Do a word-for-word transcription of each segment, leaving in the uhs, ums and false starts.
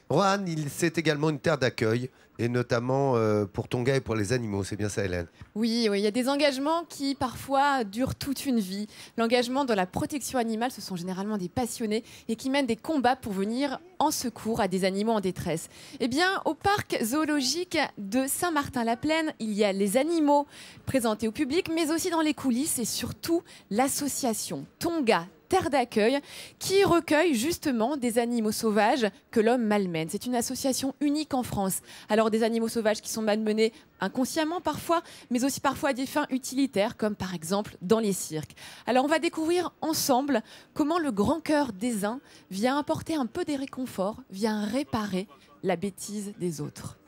Roanne, c'est également une terre d'accueil, et notamment euh, pour Tonga et pour les animaux. C'est bien ça, Hélène? Oui, oui, il y a des engagements qui parfois durent toute une vie. L'engagement dans la protection animale, ce sont généralement des passionnés et qui mènent des combats pour venir en secours à des animaux en détresse. Eh bien, au parc zoologique de Saint-Martin-la-Plaine, il y a les animaux présentés au public, mais aussi dans les coulisses et surtout l'association Tonga Terre d'accueil, qui recueille justement des animaux sauvages que l'homme malmène. C'est une association unique en France. Alors des animaux sauvages qui sont malmenés inconsciemment parfois, mais aussi parfois à des fins utilitaires, comme par exemple dans les cirques. Alors on va découvrir ensemble comment le grand cœur des uns vient apporter un peu des réconforts, vient réparer la bêtise des autres.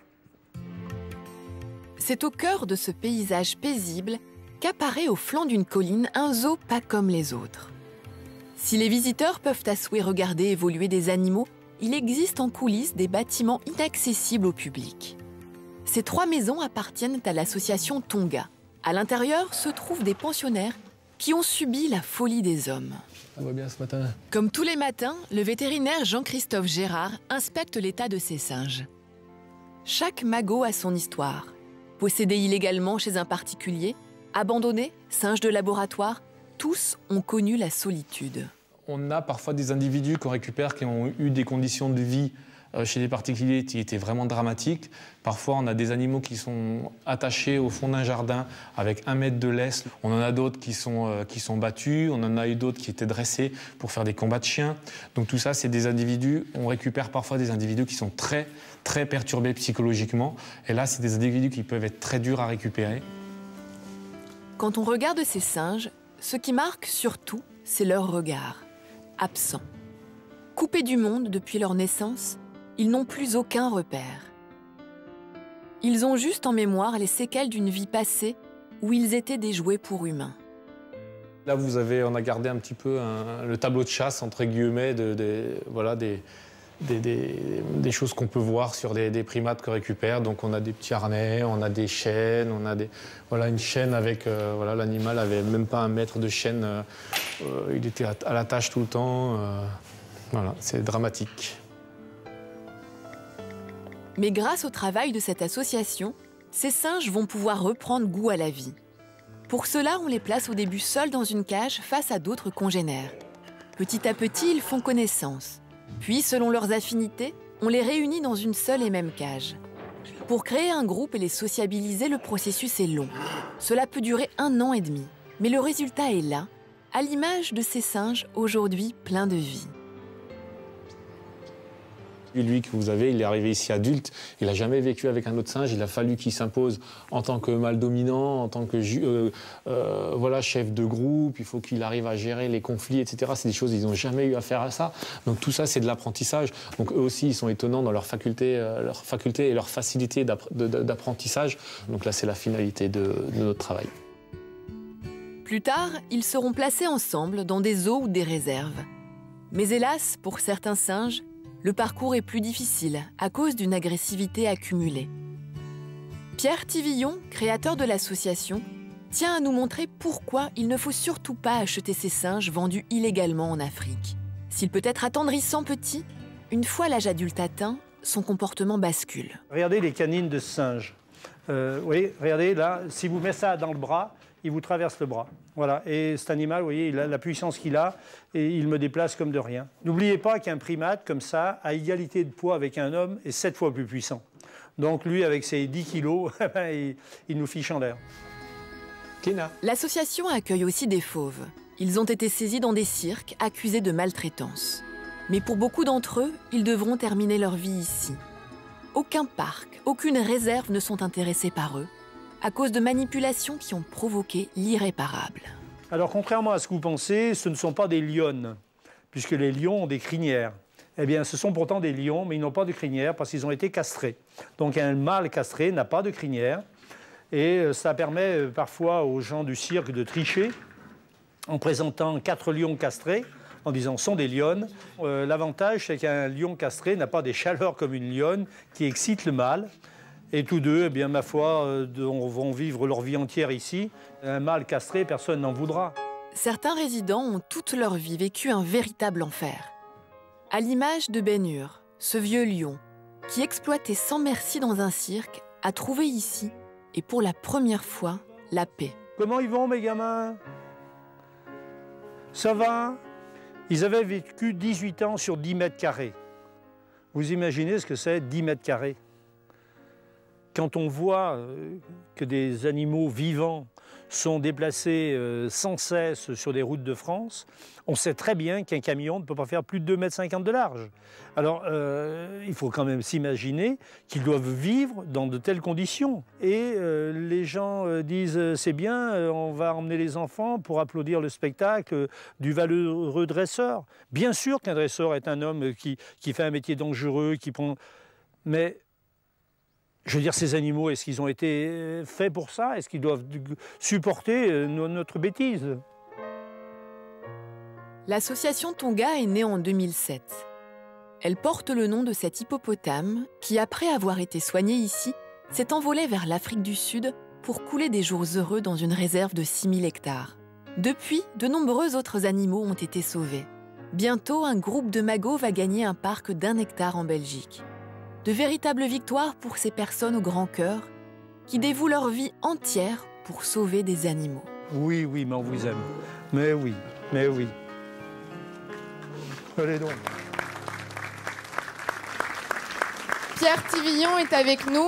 C'est au cœur de ce paysage paisible qu'apparaît au flanc d'une colline un zoo pas comme les autres. Si les visiteurs peuvent à souhait regarder évoluer des animaux, il existe en coulisses des bâtiments inaccessibles au public. Ces trois maisons appartiennent à l'association Tonga. À l'intérieur se trouvent des pensionnaires qui ont subi la folie des hommes. Ça va bien ce matin. Comme tous les matins, le vétérinaire Jean-Christophe Gérard inspecte l'état de ces singes. Chaque magot a son histoire. Possédé illégalement chez un particulier, abandonné, singe de laboratoire, tous ont connu la solitude. On a parfois des individus qu'on récupère qui ont eu des conditions de vie chez des particuliers qui étaient vraiment dramatiques. Parfois, on a des animaux qui sont attachés au fond d'un jardin avec un mètre de laisse. On en a d'autres qui sont, euh, qui sont battus. On en a eu d'autres qui étaient dressés pour faire des combats de chiens. Donc tout ça, c'est des individus. On récupère parfois des individus qui sont très, très perturbés psychologiquement. Et là, c'est des individus qui peuvent être très durs à récupérer. Quand on regarde ces singes, ce qui marque surtout, c'est leur regard, absent. Coupés du monde depuis leur naissance, ils n'ont plus aucun repère. Ils ont juste en mémoire les séquelles d'une vie passée où ils étaient des jouets pour humains. Là, vous avez, on a gardé un petit peu un, le tableau de chasse, entre guillemets, de, de, voilà, des, des, des, des choses qu'on peut voir sur des, des primates qu'on récupère. Donc on a des petits harnais, on a des chaînes, on a des, voilà, une chaîne avec... Euh, voilà, l'animal n'avait même pas un mètre de chaîne, euh, euh, il était à, à la tâche tout le temps. Euh, voilà, c'est dramatique. Mais grâce au travail de cette association, ces singes vont pouvoir reprendre goût à la vie. Pour cela, on les place au début seuls dans une cage face à d'autres congénères. Petit à petit, ils font connaissance. Puis, selon leurs affinités, on les réunit dans une seule et même cage. Pour créer un groupe et les sociabiliser, le processus est long. Cela peut durer un an et demi. Mais le résultat est là, à l'image de ces singes aujourd'hui pleins de vie. Lui que vous avez, il est arrivé ici adulte, il n'a jamais vécu avec un autre singe, il a fallu qu'il s'impose en tant que mâle dominant, en tant que euh, euh, voilà, chef de groupe, il faut qu'il arrive à gérer les conflits, et cetera. C'est des choses, ils n'ont jamais eu à faire à ça. Donc tout ça, c'est de l'apprentissage. Donc eux aussi, ils sont étonnants dans leur faculté, euh, leur faculté et leur facilité d'apprentissage. Donc là, c'est la finalité de, de notre travail. Plus tard, ils seront placés ensemble dans des zoos ou des réserves. Mais hélas, pour certains singes, le parcours est plus difficile à cause d'une agressivité accumulée. Pierre Tivillon, créateur de l'association, tient à nous montrer pourquoi il ne faut surtout pas acheter ces singes vendus illégalement en Afrique. S'il peut être attendrissant petit, une fois l'âge adulte atteint, son comportement bascule. Regardez les canines de ce singe. Euh, vous voyez, regardez là, si vous mettez ça dans le bras, il vous traverse le bras. Voilà. Et cet animal, vous voyez, il a la puissance qu'il a et il me déplace comme de rien. N'oubliez pas qu'un primate, comme ça, à égalité de poids avec un homme, est sept fois plus puissant. Donc lui, avec ses dix kilos, il, il nous fiche en l'air. L'association accueille aussi des fauves. Ils ont été saisis dans des cirques, accusés de maltraitance. Mais pour beaucoup d'entre eux, ils devront terminer leur vie ici. Aucun parc, aucune réserve ne sont intéressés par eux, à cause de manipulations qui ont provoqué l'irréparable. Alors, contrairement à ce que vous pensez, ce ne sont pas des lionnes, puisque les lions ont des crinières. Eh bien, ce sont pourtant des lions, mais ils n'ont pas de crinière parce qu'ils ont été castrés. Donc, un mâle castré n'a pas de crinière. Et ça permet parfois aux gens du cirque de tricher en présentant quatre lions castrés, en disant « sont des lionnes ». Euh, L'avantage, c'est qu'un lion castré n'a pas des chaleurs comme une lionne qui excite le mâle. Et tous deux, eh bien, ma foi, euh, vont vivre leur vie entière ici. Un mâle castré, personne n'en voudra. Certains résidents ont toute leur vie vécu un véritable enfer. À l'image de Ben Hur, ce vieux lion, qui exploitait sans merci dans un cirque, a trouvé ici, et pour la première fois, la paix. Comment ils vont, mes gamins? Ça va? Ils avaient vécu dix-huit ans sur dix mètres carrés. Vous imaginez ce que c'est, dix mètres carrés? Quand on voit que des animaux vivants sont déplacés sans cesse sur des routes de France, on sait très bien qu'un camion ne peut pas faire plus de deux mètres cinquante de large. Alors, euh, il faut quand même s'imaginer qu'ils doivent vivre dans de telles conditions. Et euh, les gens euh, disent « c'est bien, euh, on va emmener les enfants pour applaudir le spectacle du valeureux dresseur ». Bien sûr qu'un dresseur est un homme qui, qui fait un métier dangereux, qui prend... Mais... je veux dire, ces animaux, est-ce qu'ils ont été faits pour ça? Est-ce qu'ils doivent supporter notre bêtise? L'association Tonga est née en deux mille sept. Elle porte le nom de cet hippopotame qui, après avoir été soigné ici, s'est envolé vers l'Afrique du Sud pour couler des jours heureux dans une réserve de six mille hectares. Depuis, de nombreux autres animaux ont été sauvés. Bientôt, un groupe de magots va gagner un parc d'un hectare en Belgique. De véritables victoires pour ces personnes au grand cœur qui dévouent leur vie entière pour sauver des animaux. Oui, oui, mais on vous aime. Mais oui, mais oui. Allez donc. Pierre Tivillon est avec nous.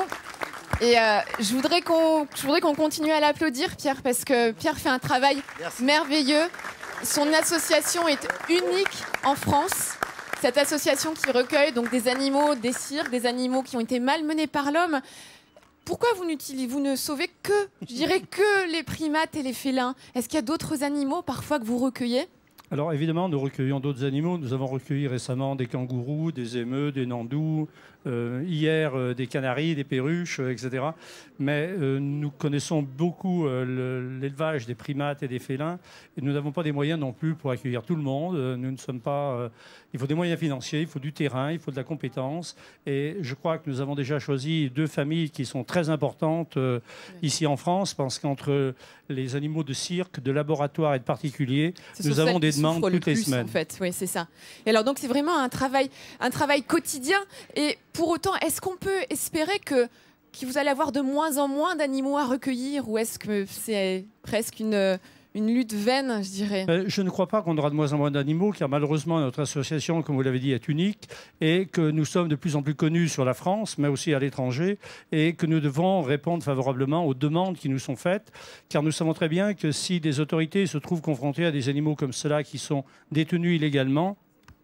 Et euh, je voudrais qu'on je voudrais qu'on continue à l'applaudir, Pierre, parce que Pierre fait un travail Merci. merveilleux. Son association est unique en France. Cette association qui recueille donc des animaux, des cirques, des animaux qui ont été malmenés par l'homme. Pourquoi vous, vous ne sauvez que, je dirais, que les primates et les félins? Est-ce qu'il y a d'autres animaux parfois que vous recueillez? Alors évidemment, nous recueillons d'autres animaux. Nous avons recueilli récemment des kangourous, des émeus, des nandous, euh, hier euh, des canaris, des perruches, euh, et cetera. Mais euh, nous connaissons beaucoup euh, l'élevage des primates et des félins. Et nous n'avons pas des moyens non plus pour accueillir tout le monde. Euh, nous ne sommes pas... Euh, il faut des moyens financiers, il faut du terrain, il faut de la compétence. Et je crois que nous avons déjà choisi deux familles qui sont très importantes euh, oui. ici en France, parce qu'entre les animaux de cirque, de laboratoire et de particuliers, nous avons des demandes toutes les plus, semaines. En fait, oui, c'est ça. Et alors donc c'est vraiment un travail, un travail quotidien. Et pour autant, est-ce qu'on peut espérer que, que vous allez avoir de moins en moins d'animaux à recueillir, ou est-ce que c'est presque une Une lutte vaine, je dirais. Je ne crois pas qu'on aura de moins en moins d'animaux, car malheureusement, notre association, comme vous l'avez dit, est unique, et que nous sommes de plus en plus connus sur la France, mais aussi à l'étranger, et que nous devons répondre favorablement aux demandes qui nous sont faites, car nous savons très bien que si des autorités se trouvent confrontées à des animaux comme ceux-là qui sont détenus illégalement,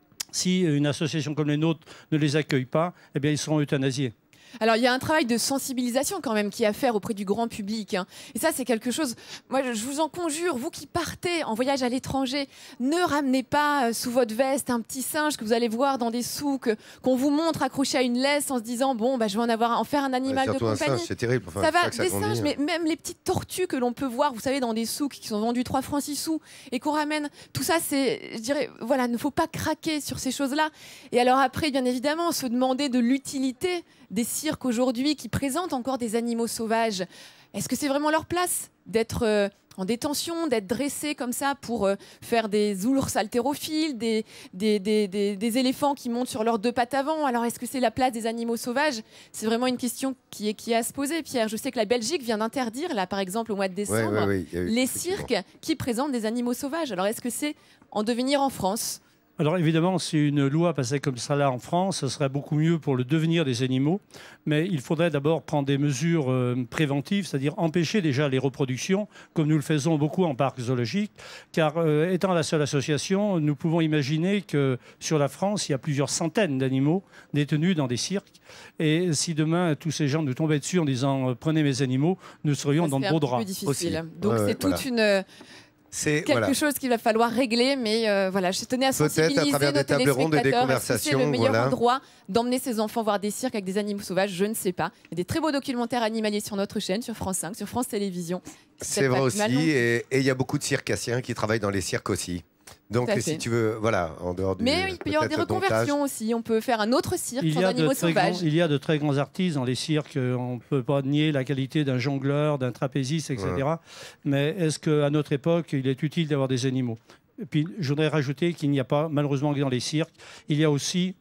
si une association comme les nôtres ne les accueille pas, eh bien, ils seront euthanasiés. Alors, il y a un travail de sensibilisation quand même qui est à faire auprès du grand public. Hein. Et ça, c'est quelque chose... Moi, je vous en conjure, vous qui partez en voyage à l'étranger, ne ramenez pas euh, sous votre veste un petit singe que vous allez voir dans des souks, qu'on vous montre accroché à une laisse en se disant « Bon, bah, je vais en, avoir, en faire un animal ouais, de compagnie. » C'est terrible. Enfin, ça va, ça des grandit, singes, hein. mais même les petites tortues que l'on peut voir, vous savez, dans des souks qui sont vendus trois francs six sous et qu'on ramène. Tout ça, c'est... Je dirais, voilà, il ne faut pas craquer sur ces choses-là. Et alors après, bien évidemment, se demander de l'utilité des cirques aujourd'hui qui présentent encore des animaux sauvages. Est-ce que c'est vraiment leur place d'être euh, en détention, d'être dressés comme ça pour euh, faire des ours haltérophiles, des, des, des, des, des éléphants qui montent sur leurs deux pattes avant? Alors est-ce que c'est la place des animaux sauvages? C'est vraiment une question qui est, qui est à se poser, Pierre. Je sais que la Belgique vient d'interdire, là par exemple au mois de décembre, ouais, ouais, ouais, les cirques qui présentent des animaux sauvages. Alors est-ce que c'est en devenir en France? Alors évidemment, si une loi passait comme ça là en France, ce serait beaucoup mieux pour le devenir des animaux. Mais il faudrait d'abord prendre des mesures euh, préventives, c'est-à-dire empêcher déjà les reproductions, comme nous le faisons beaucoup en parc zoologique. Car euh, étant la seule association, nous pouvons imaginer que sur la France, il y a plusieurs centaines d'animaux détenus dans des cirques. Et si demain, tous ces gens nous tombaient dessus en disant « prenez mes animaux », nous serions ça, dans de beaux draps. C'est un peu difficile. Aussi. Donc ouais, c'est ouais, toute voilà. une... C'est quelque voilà. chose qu'il va falloir régler, mais euh, voilà, je tenais à sensibiliser à travers nos des tables rondes et des conversations. C'est le meilleur voilà. endroit d'emmener ses enfants voir des cirques avec des animaux sauvages, je ne sais pas. Il y a des très beaux documentaires animaliers sur notre chaîne, sur France cinq, sur France Télévisions. C'est vrai aussi, et il y a beaucoup de circassiens qui travaillent dans les cirques aussi. Donc si tu veux, voilà, en dehors du... Mais il peut y avoir des reconversions aussi, on peut faire un autre cirque il sans animaux sauvages. Grands, il y a de très grands artistes dans les cirques, on ne peut pas nier la qualité d'un jongleur, d'un trapéziste, et cetera. Ouais. Mais est-ce qu'à notre époque, il est utile d'avoir des animaux? Et puis je voudrais rajouter qu'il n'y a pas, malheureusement dans les cirques, il y a aussi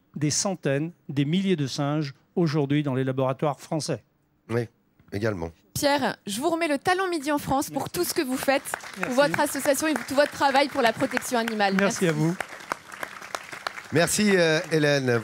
des centaines, des milliers de singes aujourd'hui dans les laboratoires français. Oui, également. Pierre, je vous remets le Talent Midi en France pour Merci. tout ce que vous faites, Merci. pour votre association et tout votre travail pour la protection animale. Merci, Merci. à vous. Merci euh, Hélène.